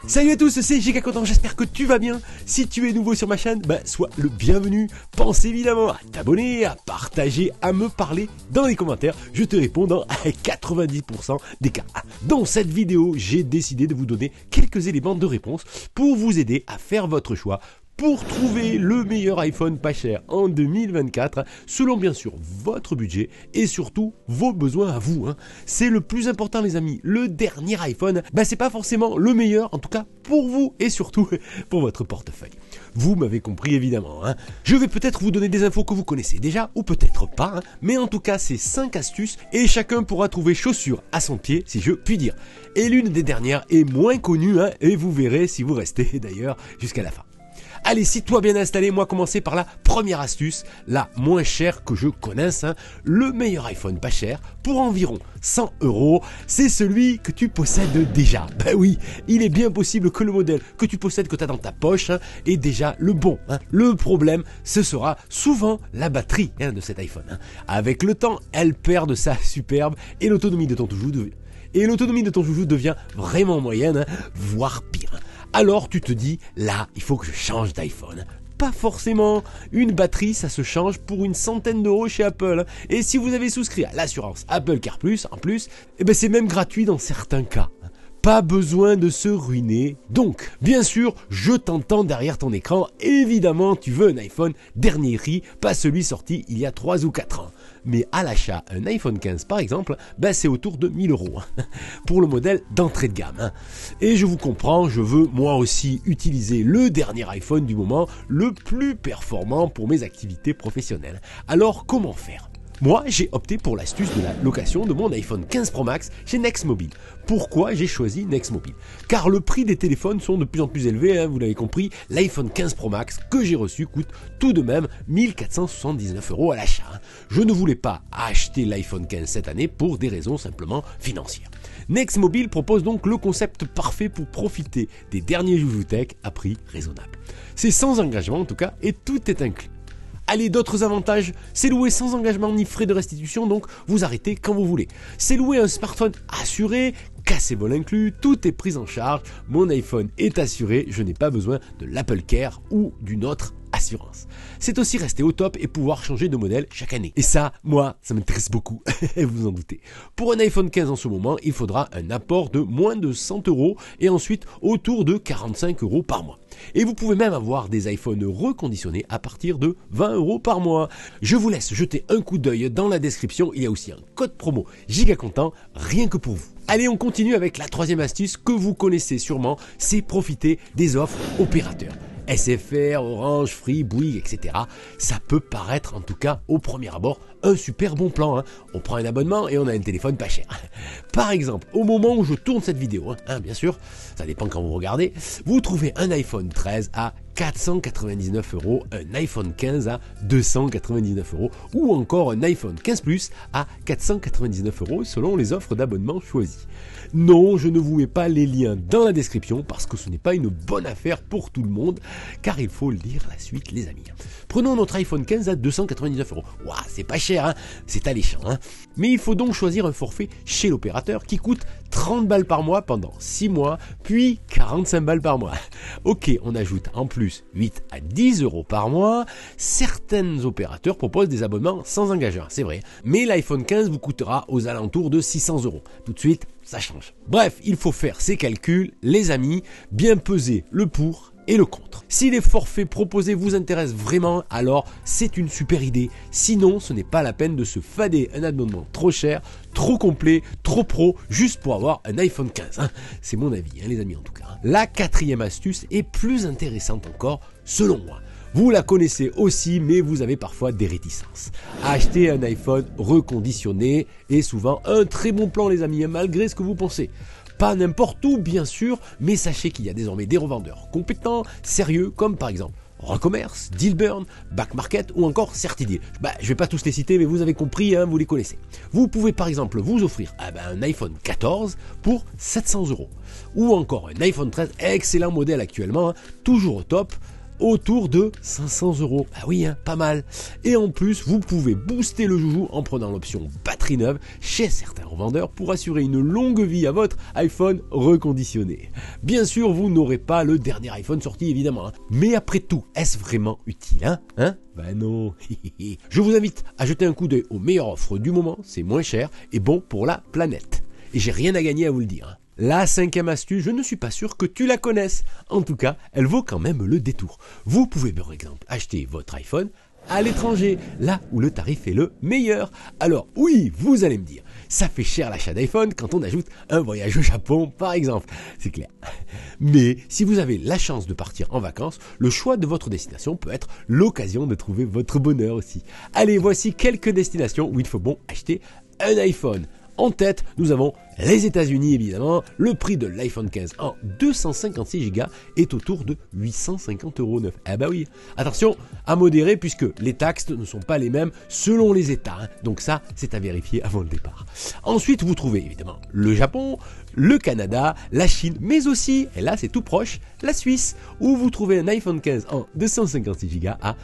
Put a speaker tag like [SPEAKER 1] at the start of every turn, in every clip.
[SPEAKER 1] Salut à tous, c'est JK Content, j'espère que tu vas bien. Si tu es nouveau sur ma chaîne, sois le bienvenu. Pense évidemment à t'abonner, à partager, à me parler dans les commentaires. Je te réponds dans 90% des cas. Dans cette vidéo, j'ai décidé de vous donner quelques éléments de réponse pour vous aider à faire votre choix, pour trouver le meilleur iPhone pas cher en 2024, selon bien sûr votre budget et surtout vos besoins à vous. C'est le plus important les amis, le dernier iPhone, c'est pas forcément le meilleur, en tout cas pour vous et surtout pour votre portefeuille. Vous m'avez compris évidemment. Je vais peut-être vous donner des infos que vous connaissez déjà ou peut-être pas, mais en tout cas c'est 5 astuces et chacun pourra trouver chaussure à son pied si je puis dire. Et l'une des dernières est moins connue et vous verrez si vous restez d'ailleurs jusqu'à la fin. Allez, si toi bien installé, moi commencer par la première astuce, la moins chère que je connaisse, le meilleur iPhone pas cher pour environ 100 €, c'est celui que tu possèdes déjà. Oui, il est bien possible que le modèle que tu possèdes, que tu as dans ta poche, est déjà le bon. Le problème, ce sera souvent la batterie de cet iPhone. Avec le temps, elle perd de sa superbe et l'autonomie de ton joujou devient vraiment moyenne, voire pire. Alors tu te dis, là, il faut que je change d'iPhone. Pas forcément. Une batterie, ça se change pour une centaine d'euros chez Apple. Et si vous avez souscrit à l'assurance Apple Car Plus, en plus, c'est même gratuit dans certains cas. Pas besoin de se ruiner. Donc, bien sûr, je t'entends derrière ton écran. Évidemment, tu veux un iPhone dernier cri, pas celui sorti il y a 3 ou 4 ans. Mais à l'achat, un iPhone 15 par exemple, c'est autour de 1000 € pour le modèle d'entrée de gamme. Et je vous comprends, je veux moi aussi utiliser le dernier iPhone du moment, le plus performant pour mes activités professionnelles. Alors, comment faire ? Moi, j'ai opté pour l'astuce de la location de mon iPhone 15 Pro Max chez Nextmobile. Pourquoi j'ai choisi Nextmobile ? Car le prix des téléphones sont de plus en plus élevés, vous l'avez compris, l'iPhone 15 Pro Max que j'ai reçu coûte tout de même 1479 € à l'achat. Je ne voulais pas acheter l'iPhone 15 cette année pour des raisons simplement financières. Nextmobile propose donc le concept parfait pour profiter des derniers joujoux tech à prix raisonnable. C'est sans engagement en tout cas et tout est inclus. Allez, d'autres avantages, c'est louer sans engagement ni frais de restitution, donc vous arrêtez quand vous voulez. C'est louer un smartphone assuré, casse-vol inclus, tout est pris en charge, mon iPhone est assuré, je n'ai pas besoin de l'Apple Care ou d'une autre assurance. C'est aussi rester au top et pouvoir changer de modèle chaque année. Et ça, moi, ça m'intéresse beaucoup, vous en doutez. Pour un iPhone 15 en ce moment, il faudra un apport de moins de 100 € et ensuite autour de 45 € par mois. Et vous pouvez même avoir des iPhones reconditionnés à partir de 20 € par mois. Je vous laisse jeter un coup d'œil dans la description, il y a aussi un code promo Giga Content, rien que pour vous. Allez, on continue avec la troisième astuce que vous connaissez sûrement, c'est profiter des offres opérateurs. SFR, Orange, Free, Bouygues, etc. Ça peut paraître en tout cas au premier abord un super bon plan. On prend un abonnement et on a un téléphone pas cher. Par exemple, au moment où je tourne cette vidéo, bien sûr, ça dépend quand vous regardez, vous trouvez un iPhone 13 à 499 €, un iPhone 15 à 299 € ou encore un iPhone 15 Plus à 499 € selon les offres d'abonnement choisies. Non, je ne vous mets pas les liens dans la description parce que ce n'est pas une bonne affaire pour tout le monde, car il faut lire la suite les amis. Prenons notre iPhone 15 à 299 €. Ouah, c'est pas cher, c'est alléchant. Mais il faut donc choisir un forfait chez l'opérateur qui coûte 30 balles par mois pendant 6 mois, puis 45 balles par mois. Ok, on ajoute en plus 8 à 10 € par mois. Certains opérateurs proposent des abonnements sans engagement, c'est vrai. Mais l'iPhone 15 vous coûtera aux alentours de 600 €. Tout de suite, ça change. Bref, il faut faire ces calculs, les amis, bien peser le pour et le contre. Si les forfaits proposés vous intéressent vraiment, alors c'est une super idée. Sinon, ce n'est pas la peine de se fader un abonnement trop cher, trop complet, trop pro, juste pour avoir un iPhone 15. C'est mon avis, les amis en tout cas. La quatrième astuce est plus intéressante encore, selon moi. Vous la connaissez aussi, mais vous avez parfois des réticences. Acheter un iPhone reconditionné est souvent un très bon plan les amis, malgré ce que vous pensez. Pas n'importe où bien sûr, mais sachez qu'il y a désormais des revendeurs compétents, sérieux, comme par exemple Recommerce, Dealburn, Back Market ou encore Certideal. Je vais pas tous les citer, mais vous avez compris, vous les connaissez. Vous pouvez par exemple vous offrir un iPhone 14 pour 700 € ou encore un iPhone 13, excellent modèle actuellement, toujours au top, autour de 500 €. Ah oui, hein, pas mal. Et en plus, vous pouvez booster le joujou en prenant l'option batterie neuve chez certains revendeurs pour assurer une longue vie à votre iPhone reconditionné. Bien sûr, vous n'aurez pas le dernier iPhone sorti évidemment, hein. Mais après tout, est-ce vraiment utile, hein? Ben non. Je vous invite à jeter un coup d'œil aux meilleures offres du moment, c'est moins cher et bon pour la planète. Et j'ai rien à gagner à vous le dire, hein. La 5e astuce, je ne suis pas sûr que tu la connaisses. En tout cas, elle vaut quand même le détour. Vous pouvez par exemple acheter votre iPhone à l'étranger, là où le tarif est le meilleur. Alors oui, vous allez me dire, ça fait cher l'achat d'iPhone quand on ajoute un voyage au Japon par exemple, c'est clair. Mais si vous avez la chance de partir en vacances, le choix de votre destination peut être l'occasion de trouver votre bonheur aussi. Allez, voici quelques destinations où il faut bon acheter un iPhone. En tête, nous avons les États-Unis évidemment. Le prix de l'iPhone 15 en 256 Go est autour de 850 € neuf. Ah bah oui, attention à modérer puisque les taxes ne sont pas les mêmes selon les États, hein. Donc ça, c'est à vérifier avant le départ. Ensuite, vous trouvez évidemment le Japon, le Canada, la Chine, mais aussi, et là c'est tout proche, la Suisse, où vous trouvez un iPhone 15 en 256 Go à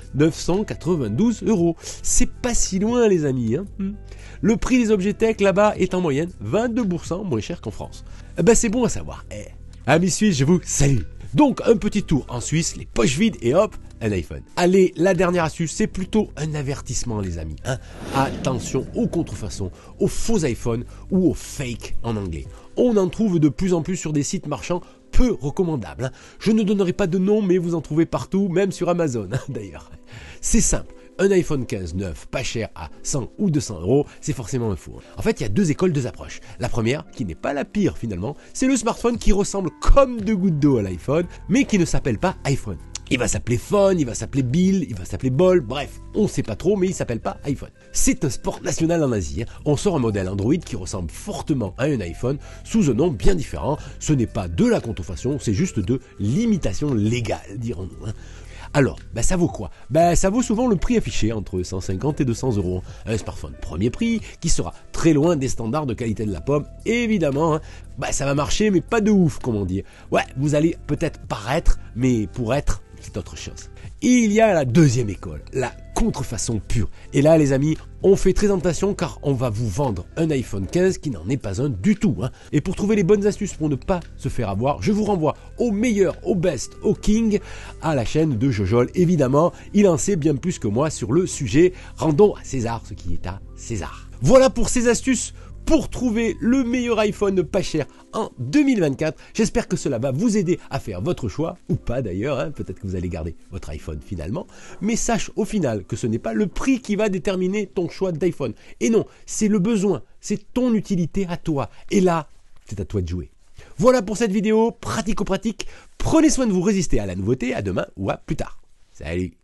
[SPEAKER 1] 992 €. C'est pas si loin les amis, hein. Le prix des objets tech là-bas est en moyenne 22% moins cher qu'en France. Ben c'est bon à savoir. Amis suisses, je vous salue. Donc un petit tour en Suisse, les poches vides et hop, un iPhone. Allez, la dernière astuce, c'est plutôt un avertissement les amis, hein. Attention aux contrefaçons, aux faux iPhones ou aux fake en anglais. On en trouve de plus en plus sur des sites marchands peu recommandables, hein. Je ne donnerai pas de nom, mais vous en trouvez partout, même sur Amazon d'ailleurs. C'est simple. Un iPhone 15 neuf, pas cher à 100 ou 200 €, c'est forcément un faux. En fait, il y a deux écoles, deux approches. La première, qui n'est pas la pire finalement, c'est le smartphone qui ressemble comme deux gouttes d'eau à l'iPhone, mais qui ne s'appelle pas iPhone. Il va s'appeler Phone, il va s'appeler Bill, il va s'appeler Ball, bref, on sait pas trop, mais il s'appelle pas iPhone. C'est un sport national en Asie, hein. On sort un modèle Android qui ressemble fortement à un iPhone sous un nom bien différent. Ce n'est pas de la contrefaçon, c'est juste de l'imitation légale, dirons-nous, hein. Alors, ça vaut quoi? Ça vaut souvent le prix affiché, entre 150 et 200 €. Un smartphone premier prix, qui sera très loin des standards de qualité de la pomme, évidemment, hein. Ça va marcher, mais pas de ouf, comme on dit. Ouais, vous allez peut-être paraître, mais pour être, c'est autre chose. Il y a la deuxième école, la contrefaçon pure. Et là, les amis, on fait très attention car on va vous vendre un iPhone 15 qui n'en est pas un du tout, hein. Et pour trouver les bonnes astuces pour ne pas se faire avoir, je vous renvoie au meilleur, au best, au king, à la chaîne de Jojol. Évidemment, il en sait bien plus que moi sur le sujet. Rendons à César ce qui est à César. Voilà pour ces astuces pour trouver le meilleur iPhone pas cher en 2024. J'espère que cela va vous aider à faire votre choix, ou pas d'ailleurs, hein. Peut-être que vous allez garder votre iPhone finalement, mais sache au final que ce n'est pas le prix qui va déterminer ton choix d'iPhone. Et non, c'est le besoin, c'est ton utilité à toi. Et là, c'est à toi de jouer. Voilà pour cette vidéo pratico-pratique. Prenez soin de vous, résister à la nouveauté, à demain ou à plus tard. Salut!